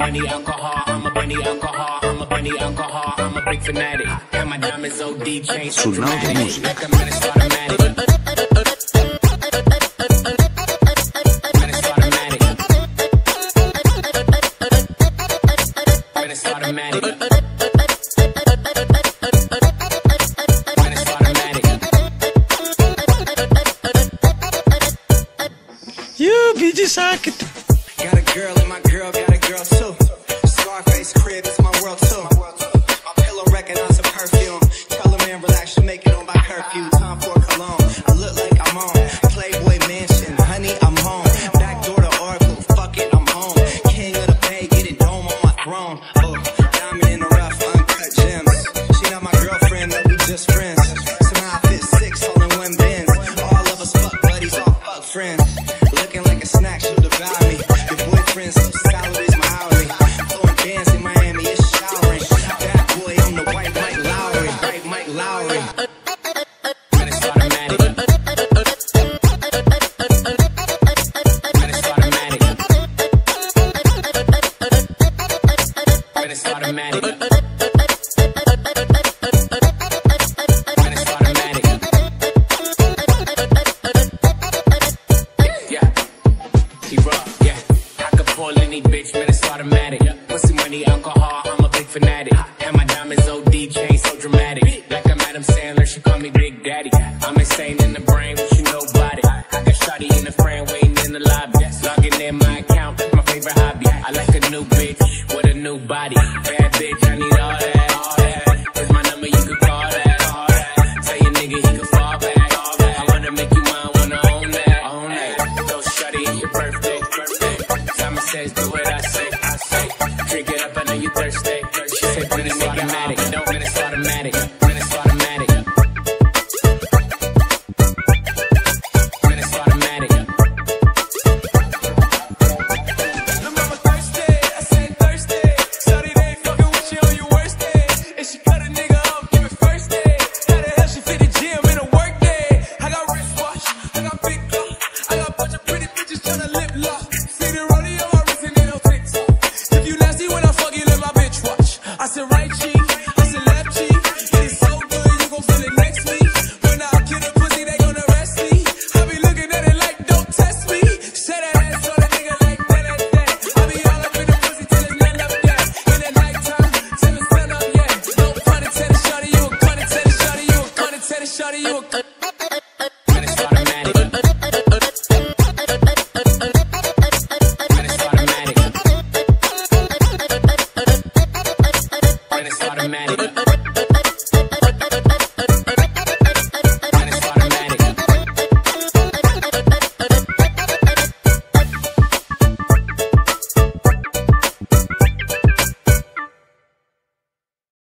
Benny alcohol, I'm a Benny alcohol, I'm a Benny alcohol, I'm a big fanatic. And my diamonds OD chain so dramatic, like a menace automatic. Menace automatic. Menace automatic. Menace automatic. You BG sakit. Got a girl and my girl got a girl too. Scarface crib is my world too. My pillow recognize a perfume. Tell a man relax, you make it on by curfew. Time for cologne. I look like I'm on Playboy Mansion. Honey, I'm home. Back door to Oracle. Fuck it, I'm home. King of the Bay, get it dome on my throne. Oh, diamond in the rough, uncut gems. She not my girlfriend, but we just friends. Somehow I fit 6 all in one Benz. All of us fuck buddies, all fuck friends. Looking like a snack, she'll devour me. Your boyfriend's so salary is my hourly. Throwing bands in Miami, it's showering. Bad boy, I'm the white Mike Lowry. White Mike Lowry. Menace automatic. Menace automatic. Menace automatic. Menace automatic. Yeah. T-Rock, yeah. I could pull any bitch, man, it's automatic. Pussy, money, alcohol, I'm a big fanatic. And my diamonds OD chain so dramatic. Like I'm Adam Sandler, she call me Big Daddy. I'm insane in the brain, but you know about it. I got shawty in the frame, waiting in the lobby. Logging in my account, that's my favorite hobby. I like a new bitch with a new body. Bad bitch, I need all that, all that. Here's my number, you can call that, all that. Tell your nigga he can fall back, all that. I wanna make you mine, wanna own that, own that. Go shawty, it's your birthday, birthday. Simon says, do what I say, I say. Drink it up, I know you thirsty. She said, but it's automatic, don't let it's automatic. Menace automatic. Menace automatic. The mama thirsty, I said thirsty. Shawty, they ain't fucking with you on your worst day. And she cut a nigga off, give it first day. How the hell she fit the gym in a work day? I got wristwatch, I got big clock, I got a bunch of pretty bitches tryna lip lock. See the rodeo, my wrist and it on TikTok. If you nasty when I fuck you, let my bitch watch. I said right cheek, I said left cheek. It is so good, you gon' feel it next week. When I kill the pussy, they gon' arrest me. I be looking at it like, don't test me. Say that ass on a nigga like that. I be all up in the pussy till it's none up, yeah. In the nighttime, till it's sun up, yeah. No pun intended, shawty, you a gun intended, shawty, you a gun intended, shawty, you a gun. Menace automatic. Menace automatic. Menace automatic.